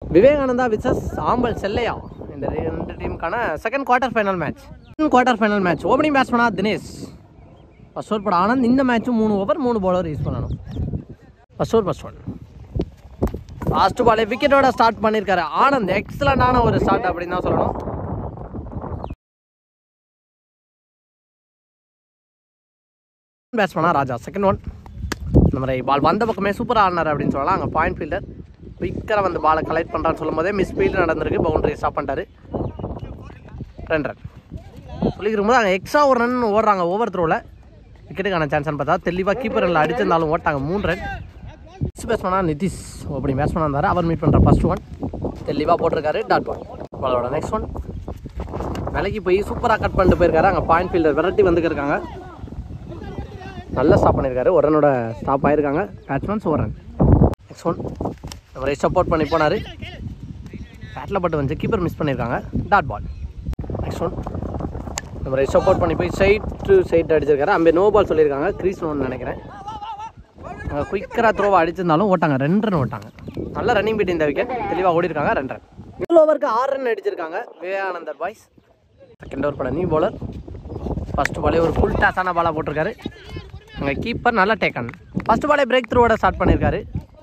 Vivekananda versus ஆம்பல் செல்லையா இந்த ரெண்டு டீமுக்கான second quarter final match. Opening பேட்ஸ்மனா தினேஷ். ஃபர்ஸ்ட் ஓவர் போட ஆனந்த். இந்த மேட்ச்சும் 3 ஓவர் 3 பவுலர் யூஸ் பண்ணணும். ஃபர்ஸ்ட் ஒன் லாஸ்ட் பாலே விக்கெட்டோட ஸ்டார்ட் பண்ணியிருக்காரு ஆனந்த். எக்ஸலண்டான ஒரு ஸ்டார்ட் அப்படின்னு தான் சொல்லணும். பேட்ஸ்மனா ராஜா. செகண்ட் ஒன் இந்த மாதிரி பால் வந்த பக்கமே சூப்பராக ஆடினார் அப்படின்னு சொல்லலாம். அங்கே பாயிண்ட் ஃபீல்டர் குயிக்கராக வந்து பாலை கலெக்ட் பண்ணுறான்னு சொல்லும் போதே மிஸ் ஃபீல்டு நடந்திருக்கு. பவுண்டரி ஸ்டாப் பண்ணிட்டாரு. 2 ரன் சொல்லிக்கிறோம் போது அங்கே எக்ஸ்ட்ரா ஒரு ரன் ஓடுறாங்க ஓவர் த்ரோவில். விக்கெட்டுக்கான சான்ஸ்னு பார்த்தா தெளிவாக கீப்பர் ரன்னில் அடிச்சிருந்தாலும் ஓட்டாங்க 3 ரன். ஃபஸ்ட் பேட்ஸ்மனா நிதிஷ் அப்படி பேட்ஸ்மனாக இருந்தார். அவர் மீட் பண்ணுற ஃபர்ஸ்ட் ஒன் தெளிவாக போட்டிருக்காரு. Dot ball. பாலோட நெக்ஸ்ட் ஒன் விலைக்கு போய் சூப்பராக கட் பண்ணிட்டு போயிருக்காரு. அங்கே பாயிண்ட் ஃபீல்டர் விரட்டி வந்துருக்காங்க. நல்லா ஸ்டாப் பண்ணியிருக்காரு. ஒரு ரனோட ஸ்டாப் ஆகிருக்காங்க பேட்ஸ்மேன்ஸ். 1 ரன். நெக்ஸ்ட் ஒன் அவரை சப்போர்ட் பண்ணி போனார். பேட்டில் பட்டு வந்து கீப்பர் மிஸ் பண்ணியிருக்காங்க. Dot ball. நெக்ஸ்ட் ஒன் அவரை சப்போர்ட் பண்ணி போய் சைட் அடிச்சிருக்காரு. அங்கே நோ பால் சொல்லியிருக்காங்க. க்ரீஸ் நோன்னு நினைக்கிறேன். குயிக்கராக த்ரோவை அடிச்சிருந்தாலும் ஓட்டாங்க. 2 ரன் ஓட்டாங்க. நல்ல ரன்னிங் பீட் இந்த விக்கெட். தெளிவாக ஓடிருக்காங்க. 2 ரன். முதல் ஓவருக்கு 6 ரன் அடிச்சிருக்காங்க விவேகானந்தர் பாய்ஸ். செகண்ட் ஓவர் பட நியூ பவுலர். ஃபர்ஸ்ட் பாலே ஒரு ஃபுல் டாஸான பாலாக போட்டிருக்காரு. அங்கே கீப்பர் நல்லா டேக்கன். ஃபர்ஸ்ட் பாலே பிரேக் த்ரூவோட ஸ்டார்ட் பண்ணியிருக்காரு.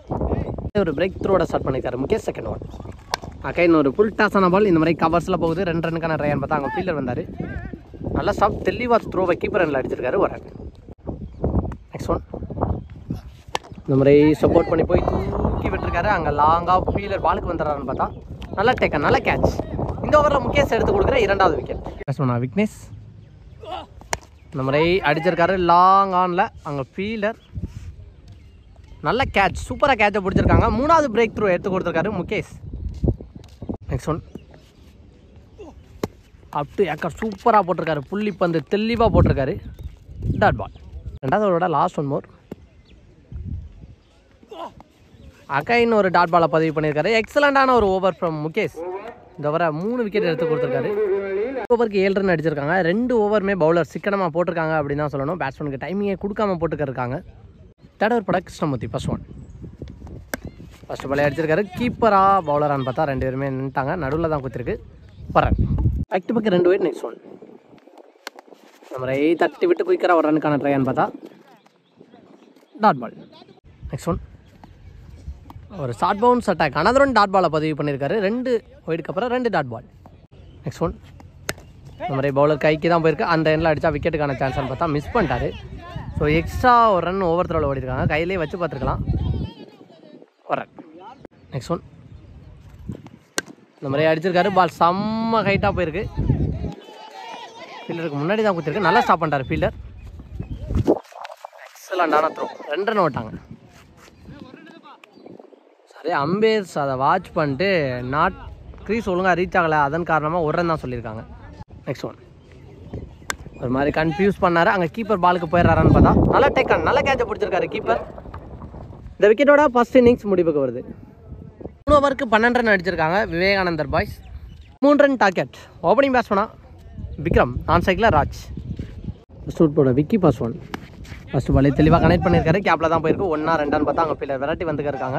முகேஷ். செகண்ட் ஒன் அகைன் ஒரு ஃபுல் டாஸான பால். இந்த மாதிரி கவர்ஸில் போகுது. 2 ரனுக்கான ட்ரையான்னு பார்த்தா அங்கே ஃபீல்டர் வந்தார். நல்லா ஸ்டாப் தெளிவாக த்ரோவை கீப்பர் ரனில் அடிச்சிருக்காரு. 1 ரன். நெக்ஸ்ட் ஒன் இந்த மாதிரி சப்போர்ட் பண்ணி போய் தூக்கி விட்டுருக்காரு. அங்கே லாங்காக ஃபீல்டர் பாலுக்கு வந்துடுறாருன்னு பார்த்தா நல்லா டேக்கன் நல்லா கேட்ச். இந்த ஓவரில் முகேஷ் எடுத்து கொடுக்குற 2வது விக்கெட். பேட்ஸ்மேனா விக்னேஷ் இந்த மாதிரி அடிச்சிருக்காரு லாங் ஆனில். அங்கே ஃபீல்டர் நல்ல கேட்ச் சூப்பராக கேட்சை பிடிச்சிருக்காங்க. 3வது பிரேக் த்ரூ எடுத்து கொடுத்துருக்காரு Mukesh. Next one up to yorker சூப்பராக போட்டிருக்காரு. புள்ளி பந்து தெளிவாக போட்டிருக்காரு. Dot ball. 2வது ஓவரோட லாஸ்ட் ஒன் மோர். அகைன் ஒரு டாட் பாலை பதிவு பண்ணியிருக்காரு. எக்ஸலண்டான ஒரு ஓவர் ஃப்ரம் முகேஷ். இந்த ஓவரை 3 விக்கெட் எடுத்து கொடுத்துருக்காரு. ஓவருக்கு 7 ரன் அடிச்சிருக்காங்க. 2 ஓவருமே பவுலர் சிக்கனமாக போட்டிருக்காங்க அப்படின்னு தான் சொல்லணும். பேட்ஸ்மேனுக்கு டைமிங்கே கொடுக்காம போட்டுக்கிருக்காங்க. தேர்ட் ஓவர் பட கிருஷ்ணமூர்த்தி. ஃபர்ஸ்ட் பாலே அடிச்சிருக்காரு. கீப்பராக பவுலரான்னு பார்த்தா 2 பேருமே நின்ட்டாங்க. நடுவில் தான் குத்திருக்கு. 1 run. Back to back 2 wicket. Next one இந்த மாதிரி தட்டி விட்டு குயிக்கராக 1 ரனுக்கான ட்ரையான்னு பார்த்தா டாட் பால். நெக்ஸ்ட் ஒன் ஒரு short bounce attack. Another one dot பாலை பதிவு பண்ணியிருக்காரு. 2 ஒயிடுக்கு அப்புறம் 2 டாட் பால். நெக்ஸ்ட் ஒன் இந்த மாதிரி பவுலர் கைக்கு தான் போயிருக்கு. அந்த எண்ணில் அடித்தா விக்கெட்டுக்கான சான்ஸ்னு பார்த்தா மிஸ் பண்ணிட்டாரு. ஸோ எக்ஸ்ட்ரா 1 ரன் ஓவர் த்ரோவில் ஓடிருக்காங்க. கையிலே வச்சு பார்த்துருக்கலாம். 1 ரன். நெக்ஸ்ட் ஒன் இந்த மாதிரி அடிச்சிருக்காரு. பால் செம்ம ஹைட்டாக போயிருக்கு. ஃபீல்டருக்கு முன்னாடி தான் கொடுத்துருக்கு. நல்லா ஸ்டாப் பண்ணிட்டார் ஃபீல்டர். எக்ஸலண்டான த்ரோ. 2 ரன் ஓட்டாங்க. சரி அம்பேர்ஸ் அதை வாட்ச் பண்ணிட்டு நாட் க்ரீஸ் ஒழுங்காக ரீச் ஆகலை. அதன் காரணமாக 1 ரன் தான் சொல்லியிருக்காங்க. நெக்ஸ்ட் ஒன் ஒரு மாதிரி கன்ஃபியூஸ் பண்ணார். அங்கே கீப்பர் பாலுக்கு போயிடுறாரான்னு பார்த்தா நல்லா டேக்கன் நல்லா கேட்சை பிடிச்சிருக்காரு கீப்பர். இந்த விக்கெட்டோட ஃபர்ஸ்ட் இன்னிங்ஸ் முடிவுக்கு வருது. 3 ஓவருக்கு 12 ரன் அடிச்சிருக்காங்க Vivekanandar boys. 3 run target. Opening பேட்ஸ்மனா விக்ரம். நான் சைக்கிளில் ராஜ். ஃபர்ஸ்ட் போட விக்கி ஃபர்ஸ்ட் பாலே தெளிவாக கனெக்ட் பண்ணியிருக்காரு. கேப்பில் தான் போயிருக்கு. 1 ஆ 2 பார்த்தா அங்கே ஃபீல்டர் விரட்டி வந்துருக்காங்க.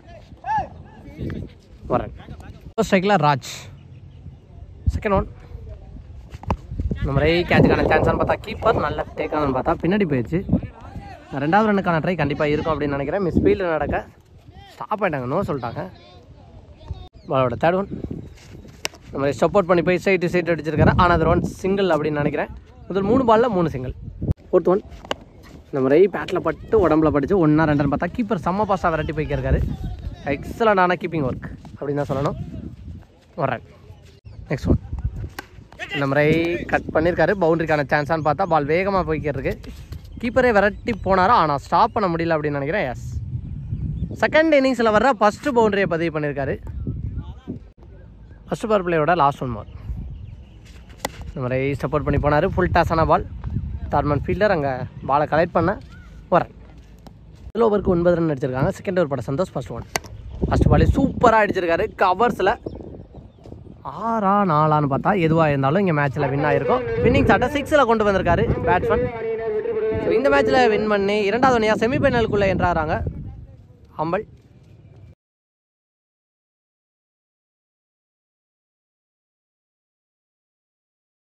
1 ரன். ஃபர்ஸ்ட் சைக்கிளில் ராஜ். செகண்ட் ஒன் இந்த மாதிரி கேட்சுக்கான சான்ஸ்னு பார்த்தா கீப்பர் நல்ல டேக்கானு பார்த்தா பின்னாடி போயிடுச்சு. 2வது ரன்னுக்கான ட்ரை கண்டிப்பாக இருக்கும் அப்படின்னு நினைக்கிறேன். மிஸ் ஃபீல்டு நடக்க ஸ்டாப் ஆகிட்டாங்க. நோ சொல்லிட்டாங்க. பாலோட தேர்ட் ஒன் இந்த மாதிரி சப்போர்ட் பண்ணி போய் சைட் அடிச்சிருக்காரு. ஆனால் ஒன் சிங்கிள் அப்படின்னு நினைக்கிறேன். முதல் 3 பாலில் 3 சிங்கிள். 4th ஒன் இந்த மாதிரி பேட்டில் பட்டு உடம்புல படித்து 1 ஆ 2 பார்த்தா கீப்பர் செம்ம பாஸாக விரட்டி போய்க்கிருக்காரு. எக்ஸலண்டான கீப்பிங் ஒர்க் அப்படின்னு தான் சொல்லணும். 1 ரன். நெக்ஸ்ட் ஒன் இந்த மாதிரி கட் பண்ணியிருக்காரு. பவுண்டரிக்கான சான்ஸான்னு பார்த்தா பால் வேகமாக போய்க்கிறதுக்கு கீப்பரே விரட்டி போனாரோ. ஆனால் ஸ்டாப் பண்ண முடியல அப்படின்னு நினைக்கிறேன். எஸ் செகண்ட் இன்னிங்ஸில் வர்ற ஃபஸ்ட்டு பவுண்டரியை பதிவு பண்ணியிருக்காரு. ஃபஸ்ட்டு பவர் பிளேயோட லாஸ்ட் ஒன் மார் இந்த மாதிரி சப்போர்ட் பண்ணி போனார். ஃபுல் டாஸான பால். தார்மன் ஃபீல்டர் அங்கே பாலை கலெக்ட் பண்ண 1 ரன். முதல் ஓவருக்கு 9 ரன் அடிச்சிருக்காங்க. செகண்ட் ஓவர் பட சந்தோஷ். ஃபர்ஸ்ட் பாலே சூப்பராக அடிச்சிருக்காரு. கவர்ஸில் 6 ஆ 4 பார்த்தா எதுவாக இருந்தாலும் இங்கே மேட்ச்சில் வின் ஆகிருக்கும். வின்னிங் சாட்டை 6ல் கொண்டு வந்திருக்காரு பேட்ஸ்மேன். ஸோ இந்த மேட்ச்சில் வின் பண்ணி 2வது அணியாக செமிஃபைனலுக்குள்ளே என்றாங்க அம்பல்.